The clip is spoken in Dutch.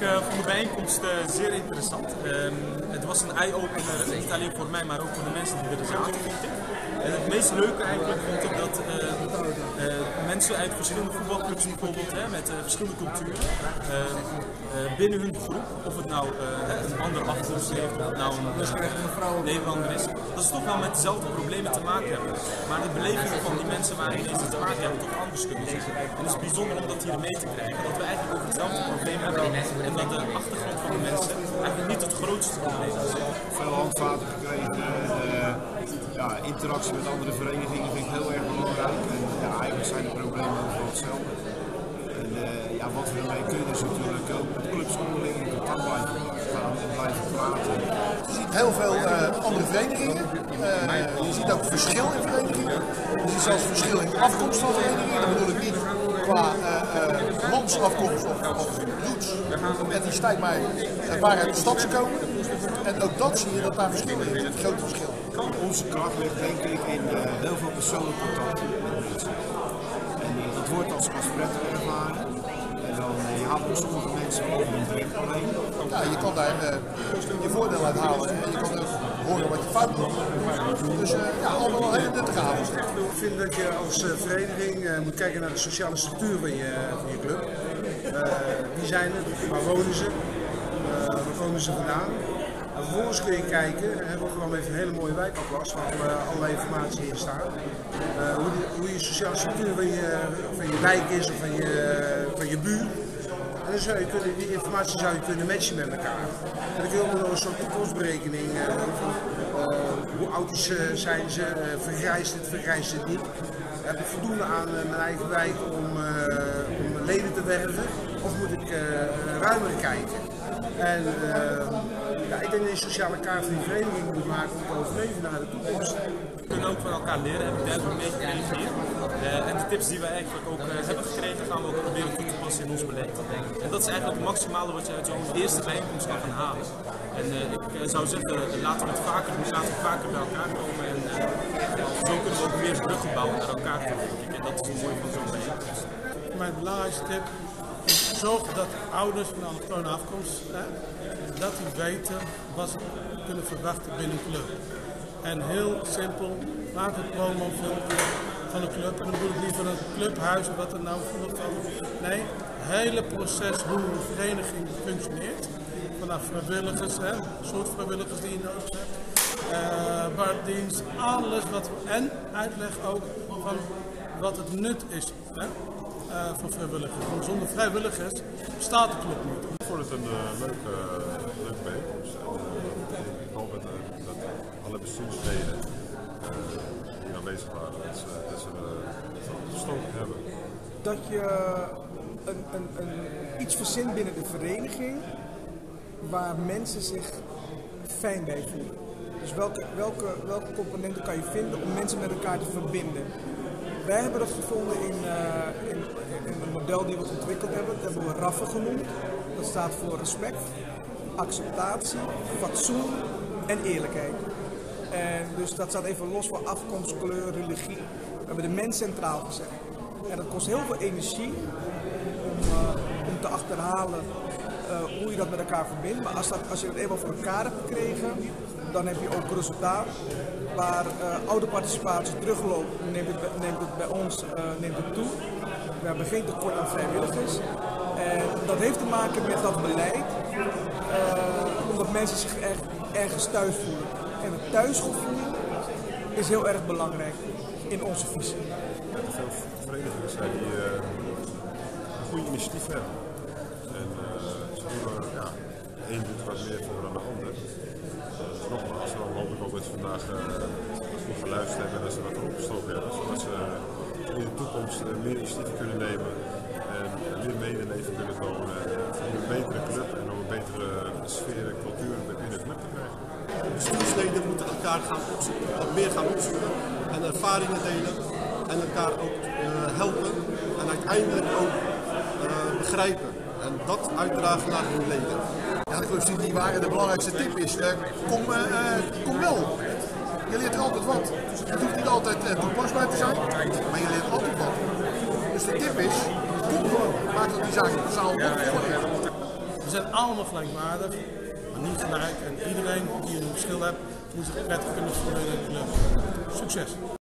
vond de bijeenkomst zeer interessant. Het was een eye-opener, niet alleen voor mij, maar ook voor de mensen die er zaten, vond ik. En het meest leuke eigenlijk vond ik dat mensen uit verschillende voetbalclubs bijvoorbeeld, met verschillende culturen, binnen hun groep, of het nou een andere achtergrond heeft, of het nou een Nederlander is, dat ze toch wel met dezelfde problemen te maken hebben. Maar de beleving van die mensen waarin ze te maken hebben toch anders kunnen zijn. En het is bijzonder om dat hier mee te krijgen, dat we eigenlijk over hetzelfde probleem hebben en dat de achtergrond van de mensen eigenlijk niet het grootste probleem is. Veel handvaten gekregen, interactie met andere verenigingen vind ik heel erg belangrijk. En eigenlijk zijn de problemen overal hetzelfde. En wat we ermee kunnen is natuurlijk ook met clubs onderling in contact blijven gaan en blijven praten. Je ziet heel veel andere verenigingen. Je ziet ook verschil in verenigingen. Je ziet zelfs verschil in afkomst van verenigingen. Dat bedoel ik niet qua landsafkomst of roots, etniciteit, maar waaruit de stad ze komen. En ook dat zie je dat daar verschil in is, een groot verschil. Onze kracht ligt denk ik in heel veel persoonlijk contact met mensen. En dat wordt als prettig ervaren. En dan je haalt ook sommige mensen over hun druk alleen. Ja, je kan daar je voordeel uit halen en je kan ook horen wat je fout doet. Dus allemaal een hele nuttige avond. Ik vind dat je als vereniging moet kijken naar de sociale structuur van je club. Wie zijn het? Waar wonen ze? Waar komen ze vandaan? En vervolgens kun je kijken, en hebben we gewoon even een hele mooie wijkatlas waar allerlei informatie in staat. Hoe je sociale structuur van je wijk is of van je buurt. En dan zou je die informatie zou je kunnen matchen met elkaar. En dan kun je ook nog een soort toekomstberekening van hoe oud zijn ze, vergrijst het niet. Heb ik voldoende aan mijn eigen wijk om leden te werven of moet ik ruimer kijken? En ik denk dat je een sociale kaart van die vereniging moet maken om te overleven naar de toekomst. We kunnen ook van elkaar leren, heb ik daar ook mee gereageerd. En de tips die we eigenlijk ook hebben gekregen, gaan we ook proberen toe te passen in ons beleid. En dat is eigenlijk het maximale wat je uit zo'n eerste bijeenkomst kan gaan halen. En ik zou zeggen, laten we vaker bij elkaar komen. En zo kunnen we ook weer bruggen bouwen naar elkaar toe. En dat is het mooie van zo'n bijeenkomst. Mijn belangrijkste tip is zorg dat ouders van allochtone afkomst, dat die weten wat ze kunnen verwachten binnen een club. En heel simpel, maak een promo van een club. En dan bedoel ik niet van een clubhuis of wat er nou bijvoorbeeld van. Nee, het hele proces hoe een vereniging functioneert. Vanaf vrijwilligers, soort vrijwilligers die je nodig hebt. Bardienst, alles wat en uitleg ook van wat het nut is voor vrijwilligers. Want zonder vrijwilligers bestaat de club niet. Ik vond het een leuke bijeenkomst. Ik hoop dat alle bestuursleden die aanwezig waren, dat ze verstoken hebben. Dat je iets verzint binnen de vereniging waar mensen zich fijn bij voelen. Dus welke componenten kan je vinden om mensen met elkaar te verbinden? Wij hebben dat gevonden in een model die we ontwikkeld hebben. Dat hebben we RAFFE genoemd. Dat staat voor respect, acceptatie, fatsoen en eerlijkheid. En dus dat staat even los van afkomst, kleur, religie. We hebben de mens centraal gezet. En dat kost heel veel energie om te achterhalen hoe je dat met elkaar verbindt. Maar als je het eenmaal voor elkaar hebt gekregen, dan heb je ook resultaat. Waar ouderparticipatie terugloopt, neemt het bij ons neemt het toe. We hebben geen tekort aan vrijwilligers. En dat heeft te maken met dat beleid, omdat mensen zich ergens thuis voelen. En het thuisgevoel is heel erg belangrijk in onze visie. Er zijn veel verenigingen zijn die een goed initiatief hebben. En ze doen één doet wat meer voor dan de ander. Nogmaals, dan hoop ik ook dat ze vandaag goed geluisterd hebben en dat ze wat opgestoken hebben. Zodat ze in de toekomst meer initiatieven kunnen nemen en meer medeleven kunnen komen om een betere club en om een betere sfeer en cultuur binnen de club te krijgen. Bestuursleden moeten elkaar wat meer gaan opzoeken en ervaringen delen en elkaar ook helpen en uiteindelijk ook begrijpen en dat uitdragen naar hun leden. Ja, de clubs die waren de belangrijkste tip is, kom wel. Je leert er altijd wat. Het hoeft niet altijd toepasbaar te zijn, maar je leert altijd wat. Dus de tip is, kom gewoon. Maak dat die zaak zaal op. We zijn allemaal gelijkwaardig, maar niet gelijk. En iedereen die een verschil heeft, moet zich prettig kunnen voelen in de club. Succes!